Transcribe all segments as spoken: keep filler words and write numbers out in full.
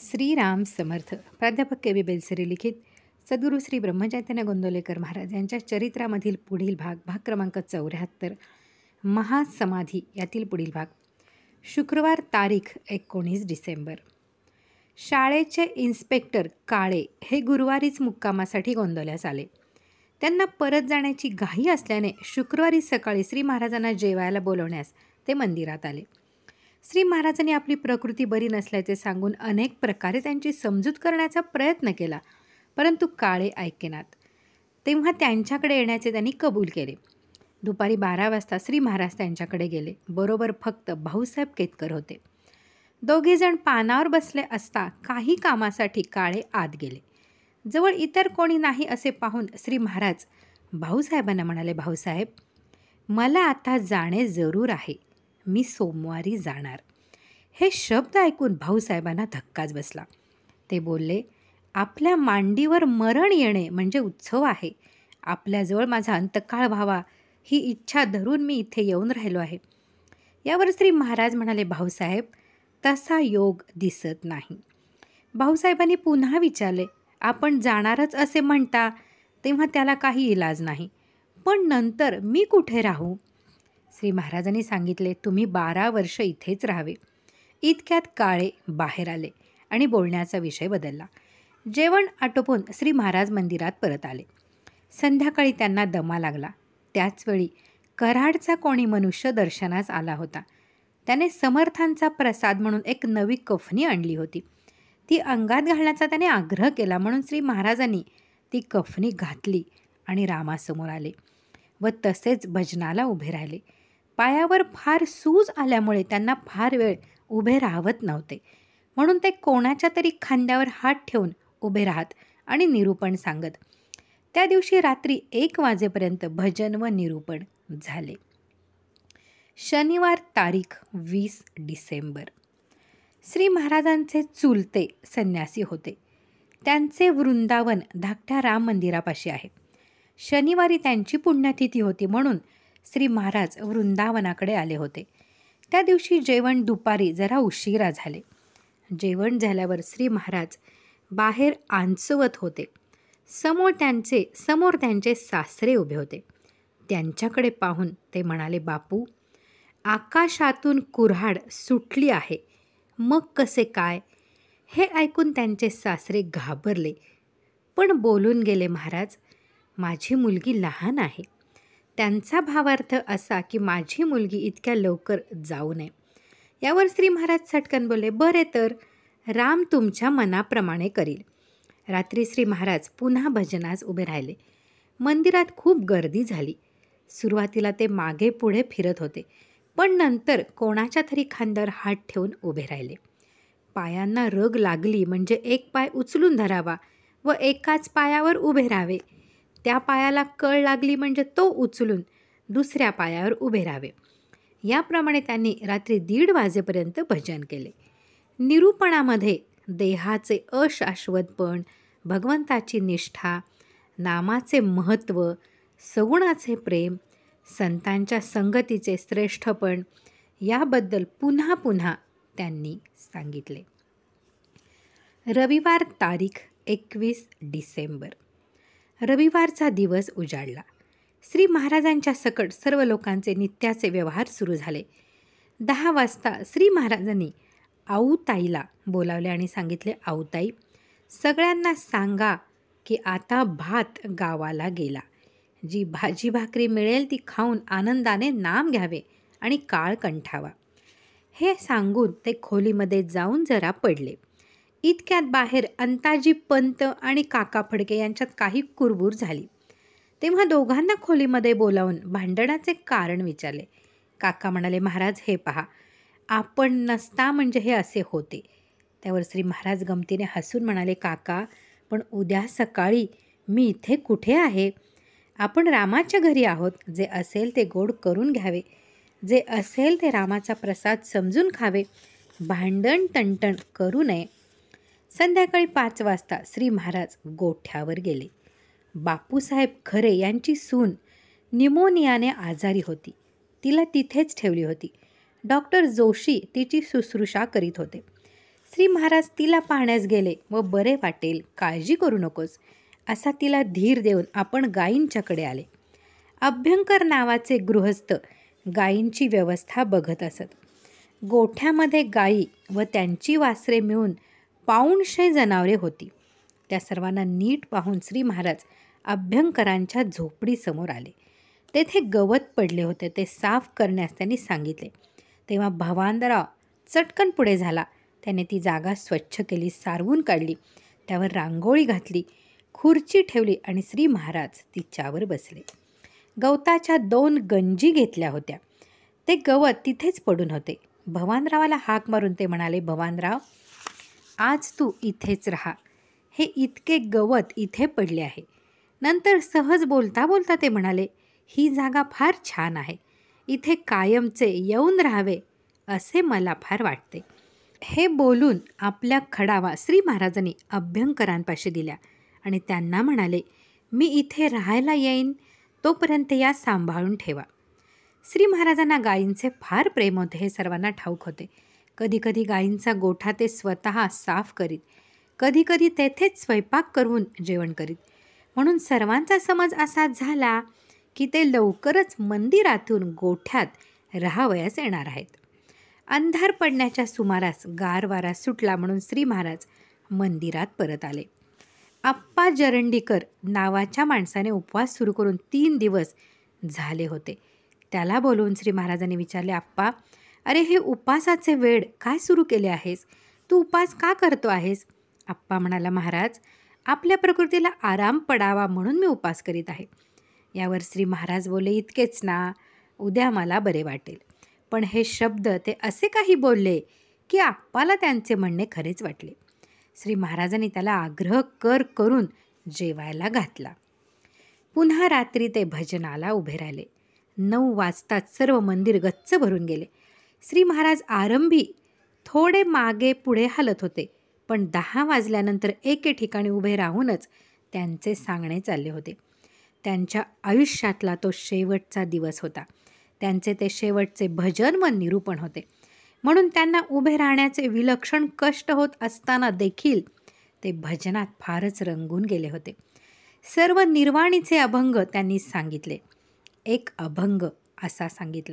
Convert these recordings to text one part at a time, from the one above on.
श्रीराम समर्थ. प्राध्यापक के बी बेलसरी लिखित सद्गुरू श्री ब्रह्मचैतन्य गोंदवलेकर महाराज यांच्या चरित्रामधील पुढील भाग, भाग क्रमांक चौऱ्याहत्तर, महासमाधी यातील पुढील भाग. शुक्रवार तारीख एकोणीस डिसेंबर. शाळेचे इन्स्पेक्टर काळे हे गुरुवारीच मुक्कामासाठी गोंदवल्यास आले. त्यांना परत जाण्याची घाई असल्याने शुक्रवारी सकाळी श्री महाराजांना जेवायला बोलवण्यास ते मंदिरात आले. श्री महाराजांनी आपली प्रकृती बरी नसल्याचे सांगून अनेक प्रकारे त्यांची समजूत करण्याचा प्रयत्न केला, परंतु काळे ऐकेनात. तेव्हा त्यांच्याकडे येण्याचे त्यांनी कबूल केले. दुपारी बारा वाजता श्री महाराज त्यांच्याकडे गेले. बरोबर फक्त भाऊसाहेब केतकर होते. दोघेजण पानावर बसले असता काही कामासाठी काळे आत गेले. जवळ इतर कोणी नाही असे पाहून श्री महाराज भाऊसाहेबांना म्हणाले, भाऊसाहेब, मला आता जाणे जरूर आहे. मी सोमवारी जाणार. हे शब्द ऐकून भाऊसाहेबांना धक्काच बसला. ते बोलले, आपल्या मांडीवर मरण येणे म्हणजे उत्सव आहे. आपल्याजवळ माझा अंतकाळ व्हावा ही इच्छा धरून मी इथे येऊन राहिलो आहे. यावर श्री महाराज म्हणाले, भाऊसाहेब, तसा योग दिसत नाही. भाऊसाहेबांनी पुन्हा विचारले, आपण जाणारच असे म्हणता तेव्हा त्याला काही इलाज नाही, पण नंतर मी कुठे राहू? श्री महाराजांनी सांगितले, तुम्ही बारा वर्ष इथेच राहावे. इतक्यात काळे बाहेर आले आणि बोलण्याचा विषय बदलला. जेवण आटोपून श्री महाराज मंदिरात परत आले. संध्याकाळी त्यांना दमा लागला. त्याचवेळी कराडचा कोणी मनुष्य दर्शनास आला होता. त्याने समर्थांचा प्रसाद म्हणून एक नवी कफनी आणली होती. ती अंगात घालण्याचा त्याने आग्रह केला, म्हणून श्री महाराजांनी ती कफनी घातली आणि रामासमोर आले व तसेच भजनाला उभे राहिले. पायावर फार सूज आल्यामुळे त्यांना फार वेळ उभे राहवत नव्हते, म्हणून ते कोणाच्या तरी खांद्यावर हात ठेवून उभे राहत आणि निरूपण सांगत. त्या दिवशी रात्री एक वाजेपर्यंत भजन व निरूपण झाले. शनिवार तारीख वीस डिसेंबर. श्री महाराजांचे चुलते संन्यासी होते. त्यांचे वृंदावन धाकट्या राम मंदिरापाशी आहे. शनिवारी त्यांची पुण्यतिथी होती, म्हणून श्री महाराज वृंदावनाकडे आले होते. त्या दिवशी जेवण दुपारी जरा उशिरा झाले. जेवण झाल्यावर श्री महाराज बाहेर आंचवत होते. समोर त्यांचे समोर त्यांचे सासरे उभे होते. त्यांच्याकडे पाहून ते म्हणाले, बापू, आकाशातून कुऱ्हाड सुटली आहे, मग कसे काय? हे ऐकून त्यांचे सासरे घाबरले, पण बोलून गेले, महाराज, माझी मुलगी लहान आहे. त्यांचा भावार्थ असा की माझी मुलगी इतक्या लवकर जाऊ नये. यावर श्री महाराज चटकन बोलले, बरे तर, राम तुमच्या मनाप्रमाणे करील. रात्री श्री महाराज पुन्हा भजनास उभे राहिले. मंदिरात खूप गर्दी झाली. सुरुवातीला ते मागे पुढे फिरत होते, पण नंतर कोणाच्या तरी खांद्यावर हात ठेवून उभे राहिले. पायांना रग लागली म्हणजे एक पाय उचलून धरावा व एकाच पायावर उभे राहावे. त्या पायाला कळ लागली म्हणजे तो उचलून दुसऱ्या पायावर उभे राहावे. याप्रमाणे त्यांनी रात्री दीड वाजेपर्यंत भजन केले. निरूपणामध्ये देहाचे अशाश्वतपण, भगवंताची निष्ठा, नामाचे महत्त्व, सगुणाचे प्रेम, संतांच्या संगतीचे श्रेष्ठपण याबद्दल पुन्हा पुन्हा त्यांनी सांगितले. रविवार तारीख एकवीस डिसेंबर. रविवारचा दिवस उजाडला. श्री महाराजांच्या सकट सर्व लोकांचे नित्याचे व्यवहार सुरू झाले. दहा वाजता श्री महाराजांनी आऊताईला बोलावले आणि सांगितले, आऊताई, सगळ्यांना सांगा की आता भात गावाला गेला. जी भाजी भाकरी मिळेल ती खाऊन आनंदाने नाम घ्यावे आणि काळ कंठावा. हे सांगून ते खोलीमध्ये जाऊन जरा पडले. इतक्यात बाहेर अंताजी पंत आणि काका फडके यांच्यात काही कुरबूर झाली. तेव्हा दोघांना खोलीमध्ये बोलावून भांडणाचे कारण विचारले. काका म्हणाले, महाराज, हे पहा, आपण नसता म्हणजे हे असे होते. त्यावर श्री महाराज गमतीने हसून म्हणाले, काका, पण उद्या सकाळी मी इथे कुठे आहे? आपण रामाच्या घरी आहोत. जे असेल ते गोड करून घ्यावे. जे असेल ते रामाचा प्रसाद समजून खावे. भांडण तणतण करू नये. संध्याकाळी पाच वाजता श्री महाराज गोठ्यावर गेले. बापूसाहेब खरे यांची सून निमोनियाने आजारी होती. तिला तिथेच ठेवली होती. डॉक्टर जोशी तिची शुश्रूषा करीत होते. श्री महाराज तिला पाहण्यास गेले व बरे वाटेल, काळजी करू नकोस असा तिला धीर देऊन आपण गायींच्याकडे आले. अभ्यंकर नावाचे गृहस्थ गायींची व्यवस्था बघत असत. गोठ्यामध्ये गायी व त्यांची वासरे मिळून पाऊणशे जनावरे होती. त्या सर्वांना नीट पाहून श्री महाराज अभ्यंकरांच्या झोपडीसमोर आले. तेथे गवत पडले होते, ते साफ करण्यास त्यांनी सांगितले. तेव्हा भवानराव चटकन पुढे झाला. त्याने ती जागा स्वच्छ केली, सारवून काढली, त्यावर रांगोळी घातली, खुर्ची ठेवली आणि श्री महाराज तिच्यावर बसले. गवताच्या दोन गंजी घेतल्या होत्या. ते गवत तिथेच पडून होते. भवानरावाला हाक मारून ते म्हणाले, भवानराव, आज तू इथेच राहा. हे इतके गवत इथे पडले आहे. नंतर सहज बोलता बोलता ते म्हणाले, ही जागा फार छान आहे. इथे कायमचे येऊन राहावे असे मला फार वाटते. हे बोलून आपल्या खडावा श्री महाराजांनी अभ्यंकरांपाशी दिल्या आणि त्यांना म्हणाले, मी इथे राहायला येईन, तोपर्यंत या सांभाळून ठेवा. श्री महाराजांना गायींचे फार प्रेम होते हे सर्वांना ठाऊक होते. कधीकधी गायींचा गोठा ते स्वतः साफ करीत, कधीकधी तेथेच स्वयंपाक करून जेवण करीत. म्हणून सर्वांचा समज असा झाला की ते लवकरच मंदिरातून गोठ्यात राहावयास येणार आहेत. अंधार पडण्याच्या सुमारास गार वारा सुटला म्हणून श्री महाराज मंदिरात परत आले. आप्पा जरंडीकर नावाच्या माणसाने उपवास सुरू करून तीन दिवस झाले होते. त्याला बोलवून श्री महाराजांनी विचारले, आप्पा, अरे हे उपासाचे वेळ काय सुरू केले आहेस? तू उपास का करतो आहेस? आप्पा म्हणाला, महाराज, आपल्या प्रकृतीला आराम पडावा म्हणून मी उपास करीत आहे. यावर श्री महाराज बोलले, इतकेच ना, उद्या मला बरे वाटेल. पण हे शब्द ते असे काही बोलले की आप्पाला त्यांचे म्हणणे खरेच वाटले. श्री महाराजांनी त्याला आग्रह कर करून जेवायला घातला. पुन्हा रात्री ते भजनाला उभे राहिले. नऊ वाजताच सर्व मंदिर गच्च भरून गेले. श्री महाराज आरंभी थोडे मागे पुढे हलत होते, पण दहा वाजल्यानंतर एके ठिकाणी उभे राहूनच त्यांचे सांगणे चालले होते. त्यांच्या आयुष्यातला तो शेवटचा दिवस होता. त्यांचे ते शेवटचे भजन व निरूपण होते. म्हणून त्यांना उभे राहण्याचे विलक्षण कष्ट होत असताना देखील ते भजनात फारच रंगून गेले होते. सर्व निर्वाणीचे अभंग त्यांनी सांगितले. एक अभंग असा सांगितला,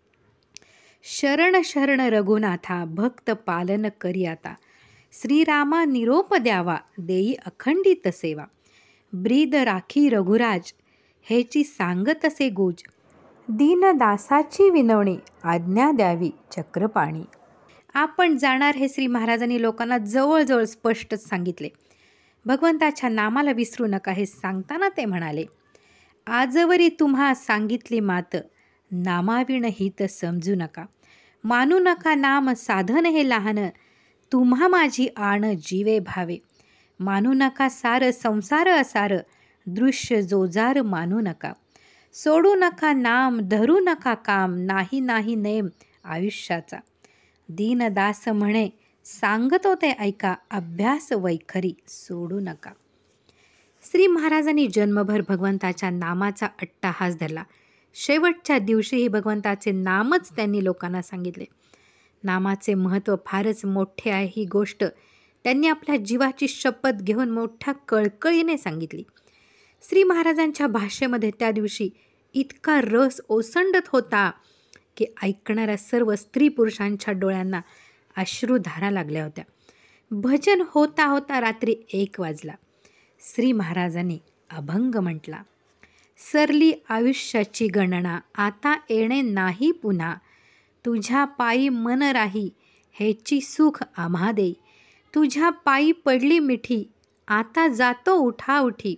शरण शरण रघुनाथा, भक्त पालन करी आता, श्रीरामा निरोप द्यावा, देई अखंडित सेवा, ब्रीद राखी रघुराज, हेची सांगतसे गुज, दीनदासाची विनवणी, आज्ञा द्यावी चक्रपाणी. आपण जाणार हे श्री महाराजांनी लोकांना जवळजवळ स्पष्ट सांगितले. भगवंताच्या नामाला विसरू नका हे सांगताना ते म्हणाले, आजवरी तुम्हा सांगितली मात, नामाविण हित समजू नका, मानू नका नाम साधन हे लहान, तुम्हा माझी आण जीवे भावे, मानू नका सार संसार असार, दृश्य जोजार मानू नका, सोडू नका नाम धरू नका काम, नाही नाही नेम आयुष्याचा, दीनदास म्हणे सांगतो ते ऐका, अभ्यास वैखरी सोडू नका. श्री महाराजांनी जन्मभर भगवंताच्या नामाचा अट्टाहास धरला. शेवटच्या दिवशीही भगवंताचे नामच त्यांनी लोकांना सांगितले. नामाचे महत्त्व फारच मोठे आहे ही गोष्ट त्यांनी आपल्या जीवाची शपथ घेऊन मोठ्या कळकळीने सांगितली. श्री महाराजांच्या भाषेमध्ये त्या दिवशी इतका रस ओसंडत होता की ऐकणाऱ्या सर्व स्त्री पुरुषांच्या डोळ्यांना अश्रुधारा लागल्या होत्या. भजन होता होता रात्री एक वाजला. श्री महाराजांनी अभंग म्हटला, सरली आयुष्याची गणना, आता येणे नाही पुन्हा, तुझ्या पायी मन राही, हेची सुख आम्हा देई, तुझ्या पायी पडली मिठी, आता जातो उठा उठी,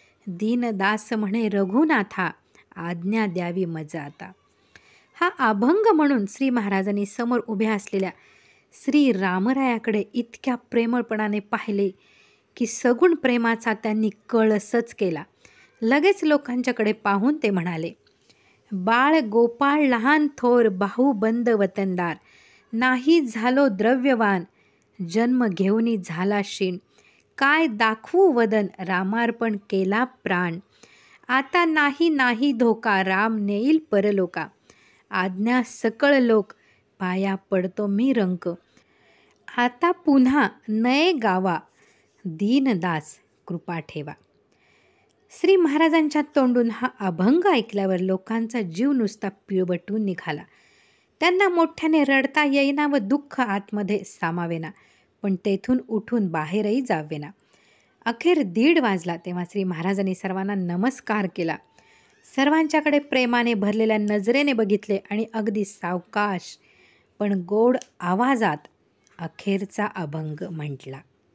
दीनदास म्हणे रघुनाथा, आज्ञा द्यावी मजा आता. हा अभंग म्हणून श्री महाराजांनी समोर उभ्या असलेल्या श्री रामरायाकडे इतक्या प्रेमळपणाने पाहिले की सगुण प्रेमाचा त्यांनी कळसच केला. लगेच लोकांच्याकडे पाहून ते म्हणाले, बाळ गोपाळ लहान थोर, बाहुबंद वतनदार, नाही झालो द्रव्यवान, जन्म घेऊनी झाला शीण, काय दाखवू वदन, रामार्पण केला प्राण, आता नाही नाही धोका, राम नेईल परलोका, आज्ञा सकळ लोक, पाया पडतो मी रंक, आता पुन्हा नये गावा दीनदास कृपा ठेवा. श्री महाराजांच्या तोंडून हा अभंग ऐकल्यावर लोकांचा जीव नुसता पिळवटून निघाला. त्यांना मोठ्याने रडता येईना व दुःख आतमध्ये सामावेना, पण तेथून उठून बाहेरही जावेना. अखेर दीड वाजला तेव्हा श्री महाराजांनी सर्वांना नमस्कार केला. सर्वांच्याकडे प्रेमाने भरलेल्या नजरेने बघितले आणि अगदी सावकाश पण गोड आवाजात अखेरचा अभंग म्हटला.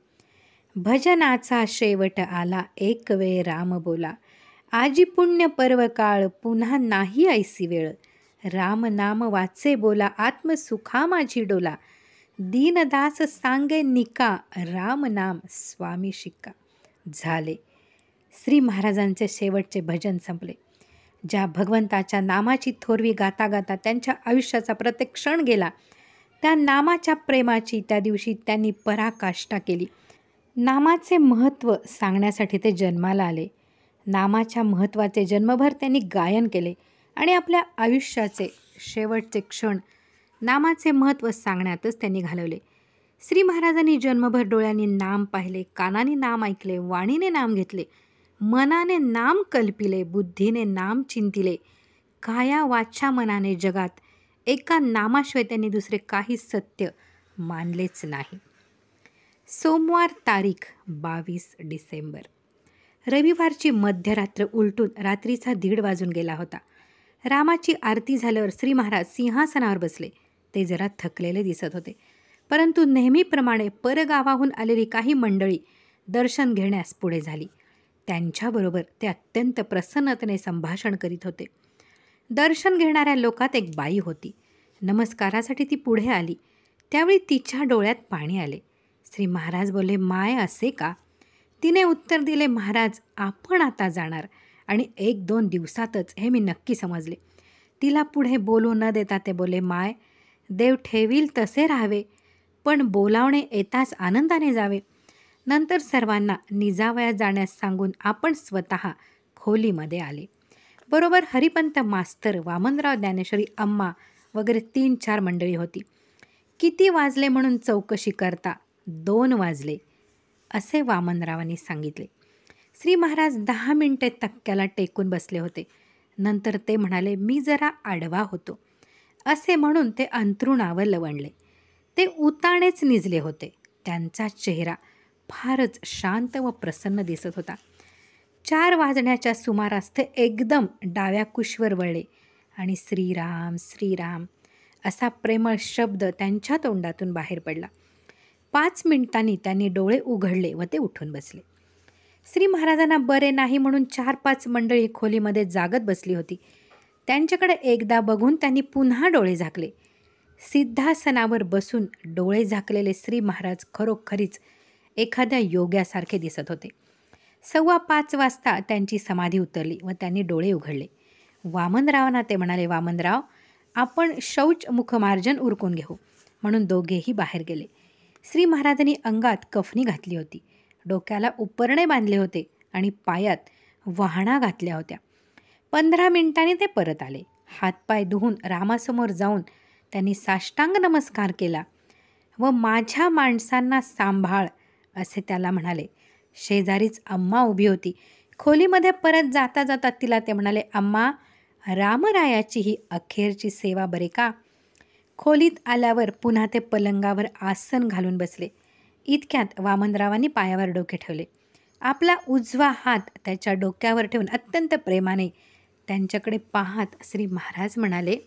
भजनाचा शेवट आला एक वेळ राम बोला, आजी पुण्य पर्व काळ पुन्हा नाही ऐसी वेळ. राम नाम वाचे बोला आत्मसुखा माझी डोला, दीनदास सांगे निका राम नाम स्वामी शिक्का. झाले. श्री महाराजांचे शेवटचे भजन संपले. ज्या भगवंताच्या नामाची थोरवी गाता गाता त्यांच्या आयुष्याचा प्रत्येक क्षण गेला, त्या नामाच्या प्रेमाची त्या दिवशी त्यांनी पराकाष्ठा केली. नामाचे महत्त्व सांगण्यासाठी ते जन्माला आले. नामाच्या महत्त्वाचे जन्मभर त्यांनी गायन केले आणि आपल्या आयुष्याचे शेवटचे क्षण नामाचे महत्त्व सांगण्यातच त्यांनी घालवले. श्री महाराजांनी जन्मभर डोळ्यांनी नाम पाहिले, कानाने नाम ऐकले, वाणीने नाम घेतले, मनाने नाम कल्पिले, बुद्धीने नाम चिंतिले. काया वाचा मनाने जगात एका नामाशिवाय त्यांनी दुसरे काही सत्य मानलेच नाही. सोमवार तारीख बावीस डिसेंबर. रविवारची मध्यरात्र उलटून रात्रीचा दीड वाजून गेला होता. रामाची आरती झाल्यावर श्री महाराज सिंहासनावर बसले. ते जरा थकलेले दिसत होते, परंतु नेहमीप्रमाणे परगावाहून आलेली काही मंडळी दर्शन घेण्यास पुढे झाली. त्यांच्याबरोबर ते अत्यंत प्रसन्नतेने संभाषण करीत होते. दर्शन घेणाऱ्या लोकात एक बाई होती. नमस्कारासाठी ती पुढे आली. त्यावेळी तिच्या डोळ्यात पाणी आले. श्री महाराज बोलले, माय असे का? तिने उत्तर दिले, महाराज आपण आता जाणार आणि एक दोन दिवसातच हे मी नक्की समजले. तिला पुढे बोलू न देता ते बोले, माय देव ठेवील तसे राहावे, पण बोलावणे येताच आनंदाने जावे. नंतर सर्वांना निजावयात जाण्यास सांगून आपण स्वतः खोलीमध्ये आले. बरोबर हरिपंत मास्तर, वामनराव, ज्ञानेश्वरी अम्मा वगैरे तीन चार मंडळी होती. किती वाजले म्हणून चौकशी करता दोन वाजले असे वामनरावांनी सांगितले. श्री महाराज दहा मिनिटे तक्क्याला टेकून बसले होते. नंतर ते म्हणाले, मी जरा आडवा होतो असे म्हणून ते अंथरुणावर लवणले. ते उताणेच निजले होते. त्यांचा चेहरा फारच शांत व प्रसन्न दिसत होता. चार वाजण्याच्या सुमारास ते एकदम डाव्या कुशीवर वळले आणि श्रीराम श्रीराम असा प्रेमळ शब्द त्यांच्या तोंडातून बाहेर पडला. पाच मिनिटांनी त्यांनी डोळे उघडले व ते उठून बसले. श्री महाराजांना बरे नाही म्हणून चार पाच मंडळी खोलीमध्ये जागत बसली होती. त्यांच्याकडे एकदा बघून त्यांनी पुन्हा डोळे झाकले. सिद्धासनावर बसून डोळे झाकलेले श्री महाराज खरोखरीच एखाद्या योग्यासारखे दिसत होते. सव्वा पाच वाजता त्यांची समाधी उतरली व त्यांनी डोळे उघडले. वामनरावांना ते म्हणाले, वामनराव आपण शौच मुखमार्जन उरकून घेऊ. म्हणून दोघेही बाहेर गेले. श्री महाराजांनी अंगात कफनी घातली होती, डोक्याला उपरणे बांधले होते आणि पायात वहाणा घातल्या होत्या. पंधरा मिनिटांनी ते परत आले. हातपाय धुवून रामासमोर जाऊन त्यांनी साष्टांग नमस्कार केला व माझ्या माणसांना सांभाळ असे त्याला म्हणाले. शेजारीच अम्मा उभी होती. खोलीमध्ये परत जाता जाता तिला ते म्हणाले, अम्मा रामरायाची ही अखेरची सेवा बरे का? खोलीत आल्यावर पुन्हा ते पलंगावर आसन घालून बसले. इतक्यात वामनरावांनी पायावर डोके ठेवले. आपला उजवा हात त्याच्या डोक्यावर ठेवून अत्यंत प्रेमाने त्यांच्याकडे पाहत श्री महाराज म्हणाले,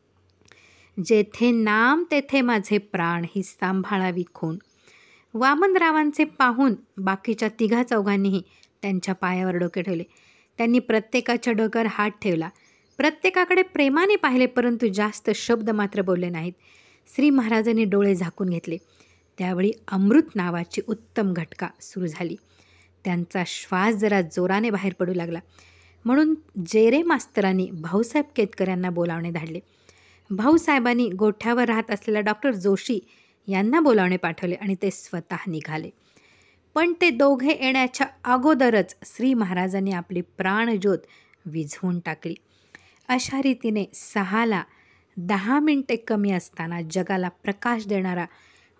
जेथे नाम तेथे माझे प्राण ही सांभाळावी खूण. वामनरावांचे पाहून बाकीच्या तिघा चौघांनीही त्यांच्या पायावर डोके ठेवले. त्यांनी प्रत्येकाच्या डोक्यावर हात ठेवला. प्रत्येकाकडे प्रेमाने पाहिले, परंतु जास्त शब्द मात्र बोलले नाहीत. श्री महाराजांनी डोळे झाकून घेतले. त्यावेळी अमृत नावाची उत्तम घटका सुरू झाली. त्यांचा श्वास जरा जोराने बाहेर पडू लागला. म्हणून जेरे मास्तरांनी भाऊसाहेब केतकर यांना बोलावणे धाडले. भाऊसाहेबांनी गोठ्यावर राहत असलेल्या डॉक्टर जोशी यांना बोलावणे पाठवले आणि ते स्वतः निघाले. पण ते दोघे येण्याच्या अगोदरच श्री महाराजांनी आपली प्राणज्योत विझवून टाकली. अशा रीतीने सहाला दहा मिनटे कमी असताना जगाला प्रकाश देणारा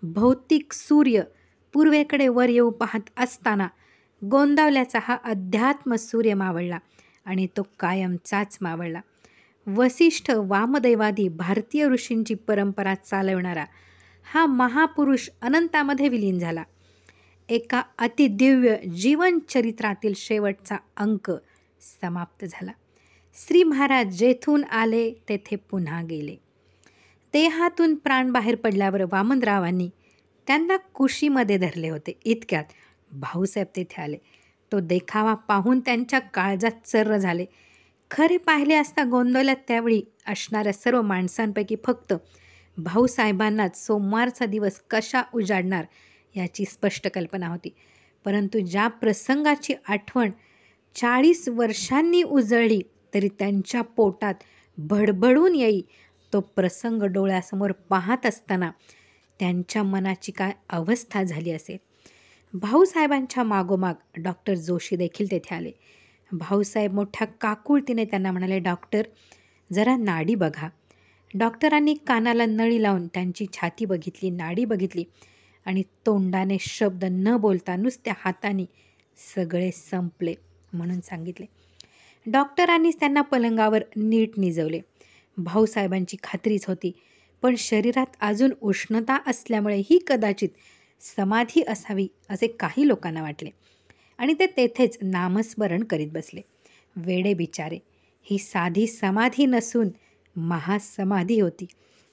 भौतिक सूर्य पूर्वेकडे वर येऊ पाहत असताना गोंदावल्याचा हा अध्यात्म सूर्य मावळला आणि तो कायमचाच मावळला. वसिष्ठ वामदैवादी भारतीय ऋषींची परंपरा चालवणारा हा महापुरुष अनंतामध्ये विलीन झाला. एका अतिदिव्य जीवनचरित्रातील शेवटचा अंक समाप्त झाला. श्री महाराज जेथून आले तेथे पुन्हा गेले. देहातून प्राण बाहेर पडल्यावर वामनरावांनी त्यांना कुशीमध्ये धरले होते. इतक्यात भाऊसाहेब तेथे आले. तो देखावा पाहून त्यांच्या काळजात चर्र झाले. खरे पाहिले असता गोंदवल्यात त्यावेळी असणाऱ्या सर्व माणसांपैकी फक्त भाऊसाहेबांनाच सोमवारचा दिवस कशा उजाडणार याची स्पष्ट कल्पना होती. परंतु ज्या प्रसंगाची आठवण चाळीस वर्षांनी उजळली तरी त्यांच्या पोटात भडभडून येई तो प्रसंग डोळ्यासमोर पाहत असताना त्यांच्या मनाची काय अवस्था झाली असेल. भाऊसाहेबांच्या मागोमाग डॉक्टर जोशी देखील तेथे आले. भाऊसाहेब मोठ्या काकुळतीने त्यांना म्हणाले, डॉक्टर जरा नाडी बघा. डॉक्टरांनी कानाला नळी लावून त्यांची छाती बघितली, नाडी बघितली आणि तोंडाने शब्द न बोलता नुसत्या हाताने सगळे संपले म्हणून सांगितले. डॉक्टरांनीच त्यांना पलंगावर नीट निजवले. भाऊसाहेबांची खात्रीच होती, पण शरीरात अजून उष्णता असल्यामुळे ही कदाचित समाधी असावी असे काही लोकांना वाटले आणि ते तेथेच नामस्मरण करीत बसले. वेडे बिचारे, ही साधी समाधी नसून महासमाधी होती.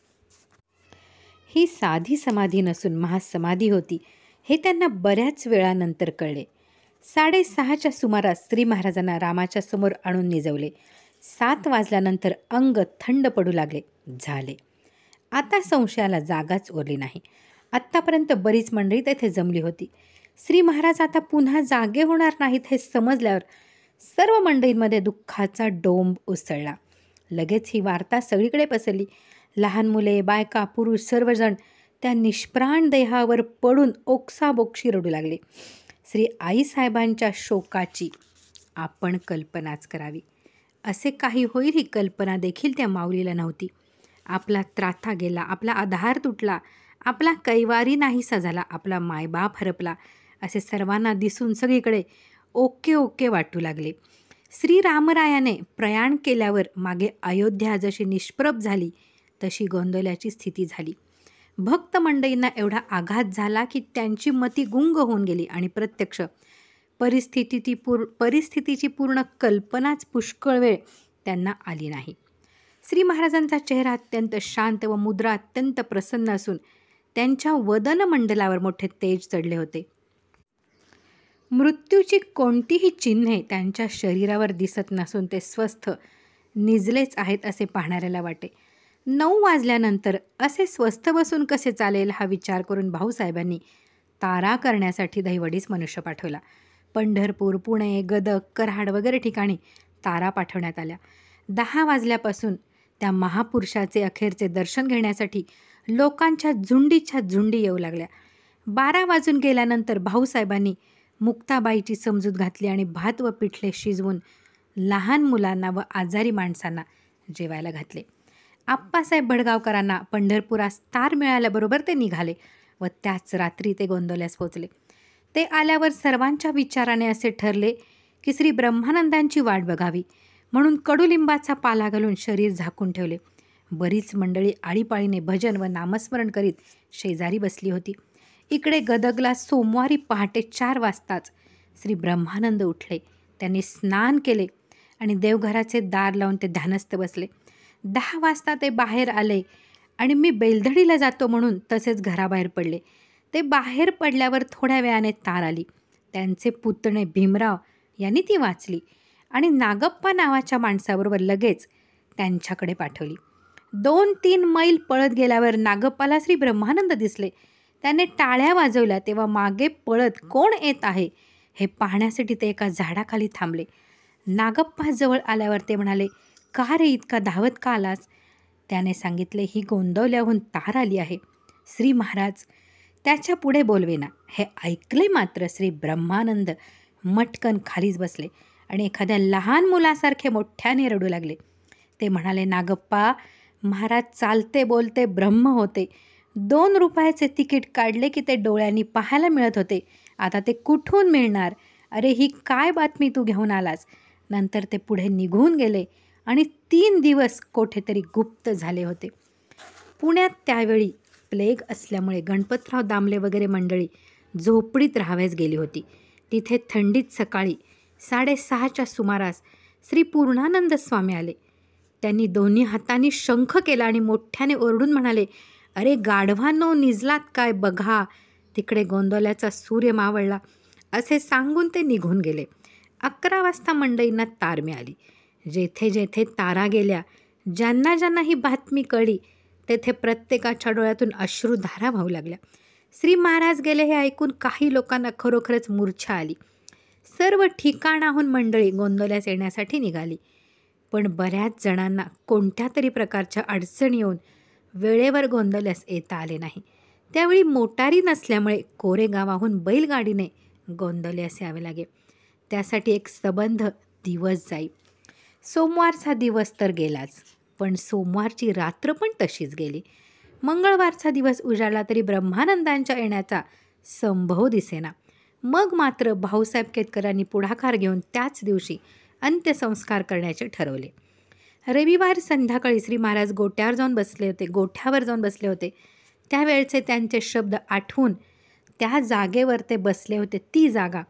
ही साधी समाधी नसून महासमाधी होती हे त्यांना बऱ्याच वेळानंतर कळले. साडेसहाच्या सुमारास श्री महाराजांना रामाच्या समोर आणून निजवले. सात वाजल्यानंतर अंग थंड पडू लागले. झाले, आता संशयाला जागाच उरली नाही. आत्तापर्यंत बरीच मंडळी तेथे जमली होती. श्री महाराज आता पुन्हा जागे होणार नाहीत हे समजल्यावर सर्व मंडळींमध्ये दुःखाचा डोंब उसळला. लगेच ही वार्ता सगळीकडे पसरली. लहान मुले, बायका, पुरुष सर्वजण त्या निष्प्राण देहावर पडून ओक्साबोक्षी रडू लागले. श्री आईसाहेबांच्या शोकाची आपण कल्पनाच करावी. असे काही होईल ही कल्पना देखील त्या माऊलीला नव्हती. आपला त्राता गेला, आपला आधार तुटला, आपला कैवारी नाहीसा झाला, आपला मायबाप हरपला असे सर्वांना दिसून सगळीकडे ओके ओके वाटू लागले. श्रीरामरायाने प्रयाण केल्यावर मागे अयोध्या जशी निष्प्रभ झाली तशी गोंदवल्याची स्थिती झाली. भक्त मंडळींना एवढा आघात झाला की त्यांची मती गुंग होऊन गेली आणि प्रत्यक्ष परिस्थिती पूर परिस्थितीची पूर्ण कल्पनाच पुष्कळ वेळ त्यांना आली नाही. श्री महाराजांचा चेहरा अत्यंत शांत व मुद्रा अत्यंत प्रसन्न असून त्यांच्या वदनमंडलावर मोठे तेज चढले होते. मृत्यूची कोणतीही चिन्हे त्यांच्या शरीरावर दिसत नसून ते स्वस्थ निजलेच आहेत असे पाहणाऱ्याला वाटे. नऊ वाजल्यानंतर असे स्वस्थ बसून कसे चालेल हा विचार करून भाऊसाहेबांनी तारा करण्यासाठी दहिवडीस मनुष्य पाठवला. पंढरपूर, पुणे, गदग, कराड वगैरे ठिकाणी तारा पाठवण्यात आल्या. दहा वाजल्यापासून त्या महापुरुषाचे अखेरचे दर्शन घेण्यासाठी लोकांच्या झुंडीच्या झुंडी येऊ लागल्या. बारा वाजून गेल्यानंतर भाऊसाहेबांनी मुक्ताबाईची समजूत घातली आणि भात व पिठले शिजवून लहान मुलांना व आजारी माणसांना जेवायला घातले. आप्पासाहेब भडगावकरांना पंढरपुरास तार मिळाल्याबरोबर ते निघाले व त्याच रात्री ते गोंदवल्यास पोचले. ते आल्यावर सर्वांच्या विचाराने असे ठरले की श्री ब्रह्मानंदांची वाट बघावी म्हणून कडुलिंबाचा पाला घालून शरीर झाकून ठेवले. बरीच मंडळी आळीपाळीने भजन व नामस्मरण करीत शेजारी बसली होती. इकडे गदगला सोमवारी पहाटे चार वाजताच श्री ब्रह्मानंद उठले. त्यांनी स्नान केले आणि देवघराचे दार लावून ते ध्यानस्थ बसले. दहा वाजता ते बाहेर आले आणि मी बेलधडीला जातो म्हणून तसेच घराबाहेर पडले. ते बाहेर पडल्यावर थोड्या वेळाने तार आली. त्यांचे पुतणे भीमराव यांनी ती वाचली आणि नागप्पा नावाच्या माणसाबरोबर लगेच त्यांच्याकडे पाठवली. दोन तीन मैल पळत गेल्यावर नागप्पाला श्री ब्रह्मानंद दिसले. त्याने टाळ्या वाजवल्या तेव्हा मागे पळत कोण येत आहे हे पाहण्यासाठी ते एका झाडाखाली थांबले. नागप्पा जवळ आल्यावर ते म्हणाले, का रे इतका धावत का आलास? त्याने सांगितले, ही गोंदवल्याहून तार आली आहे. श्री महाराज त्याच्या पुढे बोलवेना. हे ऐकले मात्र श्री ब्रह्मानंद मटकन खालीच बसले आणि एखाद्या लहान मुलासारखे मोठ्याने रडू लागले. ते म्हणाले, नागप्पा महाराज चालते बोलते ब्रह्म होते. दोन रुपयाचे तिकीट काढले की ते डोळ्यांनी पाहायला मिळत होते. आता ते कुठून मिळणार? अरे ही काय बातमी तू घेऊन आलास? नंतर ते पुढे निघून गेले आणि तीन दिवस कोठेतरी गुप्त झाले होते. पुण्यात त्यावेळी प्लेग असल्यामुळे गणपतराव दामले वगैरे मंडळी झोपडीत राहावयास गेली होती. तिथे थंडीत सकाळी साडेसहाच्या सुमारास श्री पूर्णानंद स्वामी आले. त्यांनी दोन्ही हातांनी शंख केला आणि मोठ्याने ओरडून म्हणाले, अरे गाढवांनो, निजलात काय बघा, तिकडे गोंदवल्याचा सूर्य मावळला, असे सांगून ते निघून गेले. अकरा वाजता मंडळींना तार मिळाली. जेथे जेथे तारा गेल्या, ज्यांना ज्यांना ही बातमी कळली तेथे प्रत्येकाच्या डोळ्यातून अश्रुधारा वाहू लागल्या. श्री महाराज गेले हे ऐकून काही लोकांना खरोखरच मूर्छा आली. सर्व ठिकाणाहून मंडळी गोंदवल्यास येण्यासाठी निघाली. पण बऱ्याच जणांना कोणत्या तरी प्रकारच्या अडचणी येऊन वेळेवर गोंदवल्यास येता आले नाही. त्यावेळी मोटारी नसल्यामुळे कोरेगावाहून बैलगाडीने गोंदवल्यास यावे लागे. त्यासाठी एक सबंध दिवस जाई. सोमवारचा दिवस तर गेलाच, पण सोमवारची रात्र पण तशीच गेली. मंगळवारचा दिवस उजाडला तरी ब्रह्मानंदांच्या येण्याचा संभव दिसेना. मग मात्र भाऊसाहेब केतकरांनी पुढाकार घेऊन त्याच दिवशी अंत्यसंस्कार करण्याचे ठरवले. रविवार संध्याकाळी श्री महाराज गोट्यावर जाऊन बसले होते गोठ्यावर जाऊन बसले होते त्यावेळचे त्यांचे शब्द आठवून त्या जागेवर ते बसले होते ती जागा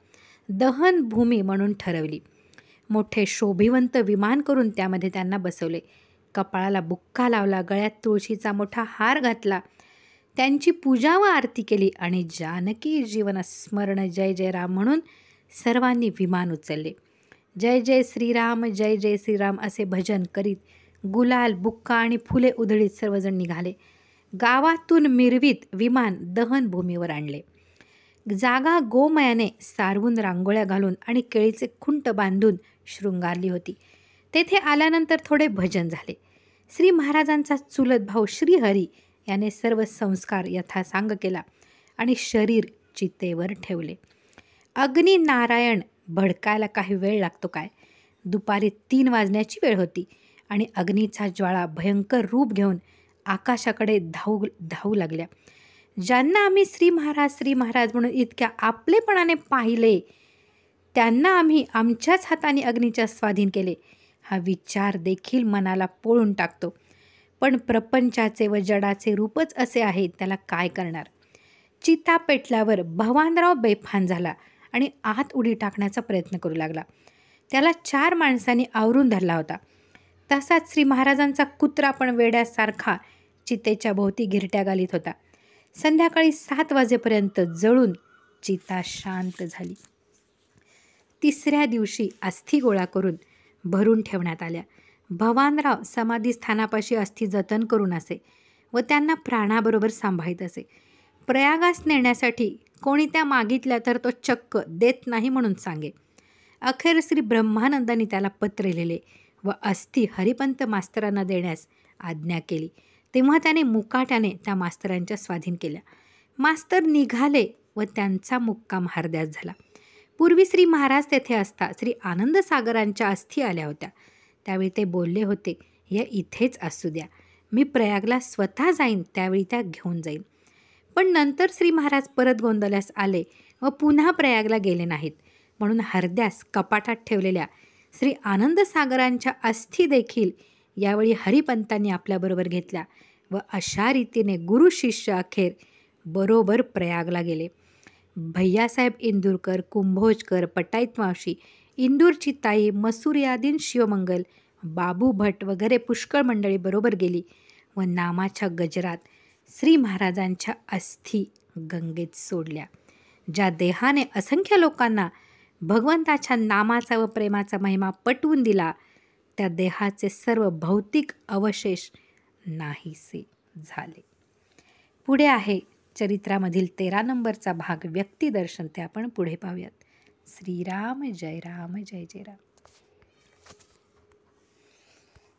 दहनभूमी म्हणून ठरवली. मोठे शोभिवंत विमान करून त्यामध्ये त्यांना बसवले. कपाळाला बुक्का लावला, गळ्यात तुळशीचा मोठा हार घातला, त्यांची पूजा व आरती केली आणि जानकी जीवन स्मरण जय जय राम म्हणून सर्वांनी विमान उचलले. जय जय श्रीराम, जय जय श्रीराम असे भजन करीत गुलाल, बुक्का आणि फुले उधळीत सर्वजण निघाले. गावातून मिरवीत विमान दहनभूमीवर आणले. जागा गोमयाने सारवून रांगोळ्या घालून आणि केळीचे खुंट बांधून शृंगारली होती. तेथे आल्यानंतर थोडे भजन झाले. श्री महाराजांचा चुलत भाऊ श्रीहरी याने सर्व संस्कार यथासांग केला आणि शरीर चितेवर ठेवले. अग्नी नारायण भडकायला काही वेळ लागतो काय? दुपारी तीन वाजण्याची वेळ होती आणि अग्नीचा ज्वाळा भयंकर रूप घेऊन आकाशाकडे धावू धावू लागल्या. ज्यांना आम्ही श्री महाराज श्री महाराज म्हणून इतक्या आपलेपणाने पाहिले त्यांना आम्ही आमच्याच हाताने अग्नीच्या स्वाधीन केले हा विचार देखील मनाला पोळून टाकतो. पण प्रपंचाचे व जडाचे रूपच असे आहे, त्याला काय करणार? चिता पेटल्यावर भवानराव बेफान झाला आणि आत उडी टाकण्याचा प्रयत्न करू लागला. त्याला चार माणसांनी आवरून धरला होता. तसाच श्री महाराजांचा कुत्रा पण वेड्यासारखा चितेच्या भोवती घिरट्या घालीत होता. संध्याकाळी सात वाजेपर्यंत जळून चिता शांत झाली. तिसऱ्या दिवशी अस्थी गोळा करून भरून ठेवण्यात आल्या. भवानराव समाधीस्थानापाशी अस्थी जतन करून असे व त्यांना प्राणाबरोबर सांभाळीत असे. प्रयागास नेण्यासाठी कोणी त्या मागितल्या तर तो चक्क देत नाही म्हणून सांगे. अखेर श्री ब्रह्मानंदांनी त्याला पत्र लिहिले व अस्थी हरिपंत मास्तरांना देण्यास आज्ञा केली. तेव्हा त्याने मुकाट्याने त्या मास्तरांच्या स्वाधीन केल्या. मास्तर निघाले व त्यांचा मुक्काम हरद्यास झाला. पूर्वी श्री महाराज तेथे असता श्री आनंदसागरांच्या अस्थी आल्या होत्या. त्यावेळी ते बोलले होते, या इथेच असू द्या, मी प्रयागला स्वतः जाईन, त्यावेळी त्या घेऊन जाईन. पण नंतर श्री महाराज परत गोंदवल्यास आले व पुन्हा प्रयागला गेले नाहीत. म्हणून हरद्यास कपाटात ठेवलेल्या श्री आनंदसागरांच्या अस्थी देखील यावेळी हरिपंतांनी आपल्याबरोबर घेतल्या व अशा रीतीने गुरु शिष्य अखेर बरोबर प्रयागला गेले. भैयासाहेब इंदूरकर, कुंभोजकर, पटाईत मावशी, इंदूरची ताई, मसुरियादीन शिवमंगल, बाबू भट वगैरे पुष्कळ मंडळी बरोबर गेली व नामाच्या गजरात श्री महाराजांच्या अस्थी गंगेत सोडल्या. ज्या देहाने असंख्य लोकांना भगवंताच्या नामाचा व प्रेमाचा महिमा पटवून दिला त्या देहाचे सर्व भौतिक अवशेष नाहीसे झाले. पुढे आहे चरित्रामधील तेरा नंबरचा भाग व्यक्तिदर्शन, ते आपण पुढे पाहूयात. श्रीराम जय राम जय जय राम.